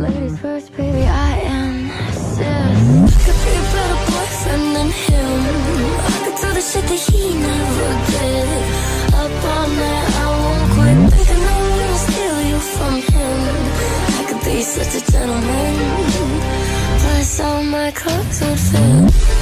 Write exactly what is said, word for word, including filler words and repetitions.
ladies first, baby, I insist. I could be a better boyfriend than him. I could do the shit that he never did. Up all night, I won't quit thinking I'm gonna steal you from him. I could be such a gentleman, plus all my clothes would fit.